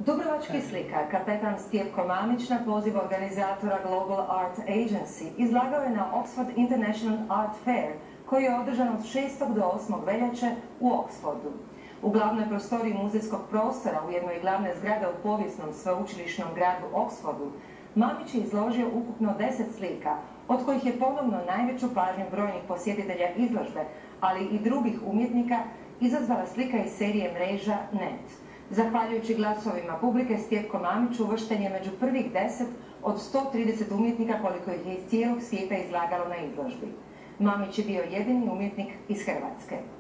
Dubrovački slikar, kapetan Stjepko Mamić na poziv organizatora Global Art Agency izlagao je na Oxford International Art Fair, koji je održan od 6. do 8. veljače u Oxfordu. U glavnoj prostoriji muzejskog prostora u jednoj glavne zgrade u povijesnom sveučilišnom gradu Oxfordu, Mamić je izložio ukupno 10 slika, od kojih je ponovno najveću pažnju brojnih posjetitelja izložbe, ali i drugih umjetnika, izazvala slika iz serije mreža Net. Zahvaljujući glasovima publike, Stjepko Mamić uvršten je među prvih 10 od 130 umjetnika koliko ih je iz cijelog svijeta izlagalo na izložbi. Mamić je bio jedini umjetnik iz Hrvatske.